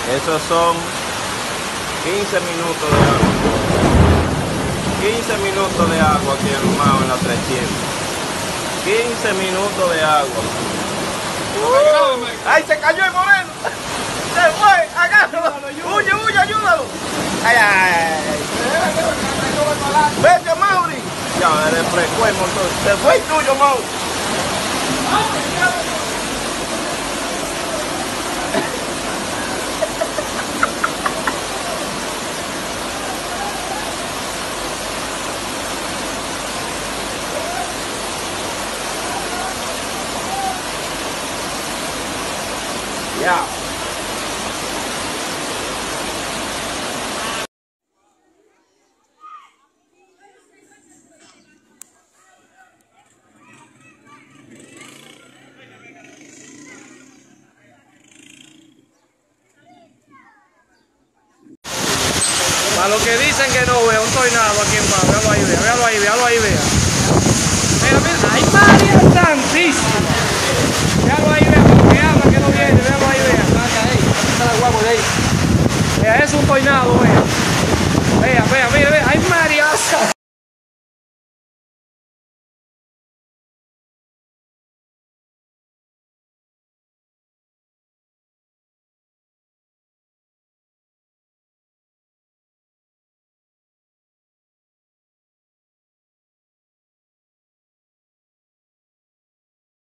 Esos son 15 minutos de agua. 15 minutos de agua aquí armado en la 300. 15 minutos de agua. ¡Ay, se cayó el moreno! ¡Se fue! ¡Agárralo! ¡Huye, huye, ayúdalo! ¡Ay, ay, ay! ¡Vete, Mauri! Ya, le frescó el motor. ¡Se fue el tuyo, Mauri! Ya. A los que dicen que no veo un tornado aquí en Pau, véalo ahí, véalo ahí, véalo ahí, vea. Mira, mira, ¡ay, María Santísima! Véalo ahí, vea, lo que habla que no viene, véalo ahí, vea. Está la guagua de ahí. Vea, es un tornado, vea. Vea, vea, mira, vea.